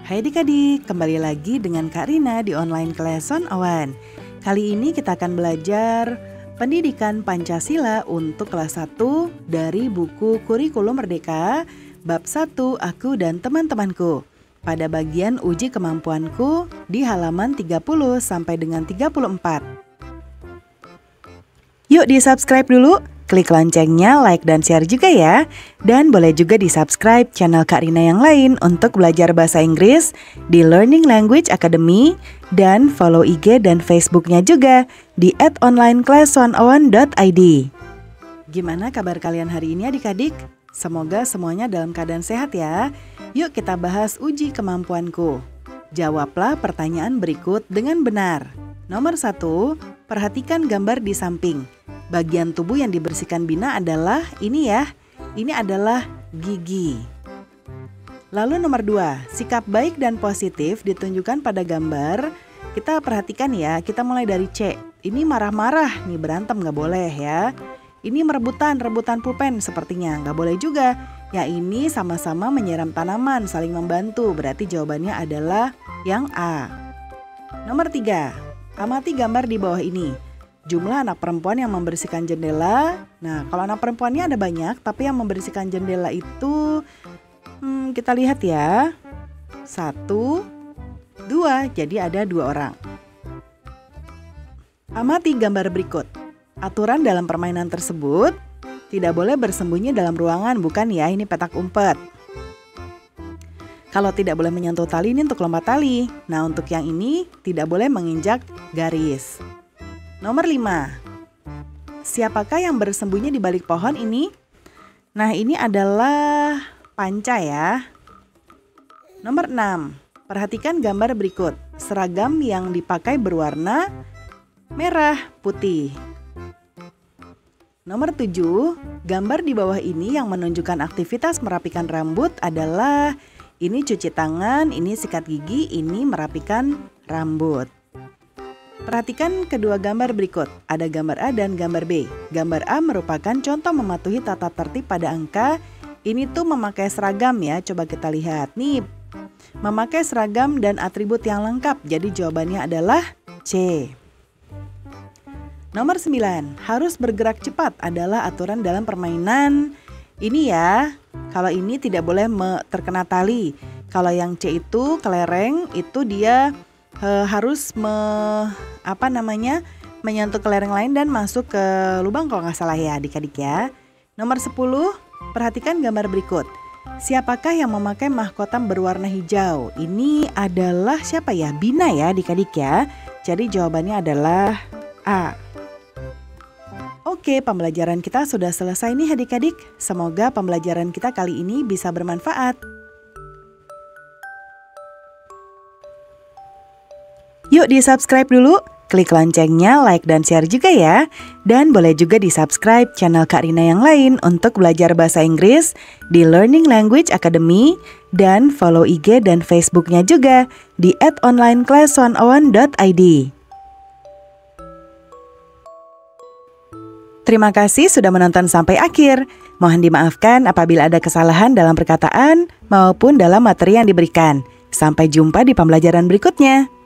Hai adik-adik, kembali lagi dengan Kak Rina di online Lesson Awan. Kali ini kita akan belajar Pendidikan Pancasila untuk kelas 1 dari buku Kurikulum Merdeka, bab 1 Aku dan Teman-temanku. Pada bagian uji kemampuanku di halaman 30 sampai dengan 34. Yuk di-subscribe dulu, klik loncengnya, like dan share juga ya. Dan boleh juga di-subscribe channel Kak Rina yang lain untuk belajar bahasa Inggris di Learning Language Academy. Dan follow IG dan Facebooknya juga di @onlineclass101.id. Gimana kabar kalian hari ini adik-adik? Semoga semuanya dalam keadaan sehat ya. Yuk kita bahas uji kemampuanku. Jawablah pertanyaan berikut dengan benar. Nomor 1, perhatikan gambar di samping. Bagian tubuh yang dibersihkan Bina adalah ini ya. Ini adalah gigi. Lalu nomor 2, sikap baik dan positif ditunjukkan pada gambar. Kita perhatikan ya, kita mulai dari C. Ini marah-marah, nih berantem gak boleh ya. Ini rebutan pulpen sepertinya, gak boleh juga. Ya ini sama-sama menyiram tanaman, saling membantu, berarti jawabannya adalah yang A. Nomor 3, amati gambar di bawah ini. Jumlah anak perempuan yang membersihkan jendela. Nah, kalau anak perempuannya ada banyak, tapi yang membersihkan jendela itu kita lihat ya. 1, 2, jadi ada 2 orang. Amati gambar berikut. Aturan dalam permainan tersebut tidak boleh bersembunyi dalam ruangan, bukan ya, ini petak umpet. Kalau tidak boleh menyentuh tali, ini untuk lompat tali. Nah, untuk yang ini tidak boleh menginjak garis. Nomor 5. Siapakah yang bersembunyi di balik pohon ini? Nah, ini adalah Panca ya. Nomor 6. Perhatikan gambar berikut. Seragam yang dipakai berwarna merah, putih. Nomor 7. Gambar di bawah ini yang menunjukkan aktivitas merapikan rambut adalah ini cuci tangan, ini sikat gigi, ini merapikan rambut. Perhatikan kedua gambar berikut, ada gambar A dan gambar B. Gambar A merupakan contoh mematuhi tata tertib pada angka. Ini tuh memakai seragam ya, coba kita lihat. Nih, memakai seragam dan atribut yang lengkap, jadi jawabannya adalah C. Nomor 9, harus bergerak cepat adalah aturan dalam permainan. Ini ya, kalau ini tidak boleh terkena tali. Kalau yang C itu kelereng, itu dia harus menyentuh kelereng lain dan masuk ke lubang kalau nggak salah ya adik-adik ya. Nomor 10, perhatikan gambar berikut. Siapakah yang memakai mahkota berwarna hijau? Ini adalah siapa ya? Bina ya adik-adik ya. Jadi jawabannya adalah A. Oke, pembelajaran kita sudah selesai nih adik-adik. Semoga pembelajaran kita kali ini bisa bermanfaat. Yuk di-subscribe dulu, klik loncengnya, like dan share juga ya. Dan boleh juga di-subscribe channel Kak Rina yang lain untuk belajar bahasa Inggris di Learning Language Academy. Dan follow IG dan Facebooknya juga di @onlineclass101.id. Terima kasih sudah menonton sampai akhir. Mohon dimaafkan apabila ada kesalahan dalam perkataan maupun dalam materi yang diberikan. Sampai jumpa di pembelajaran berikutnya.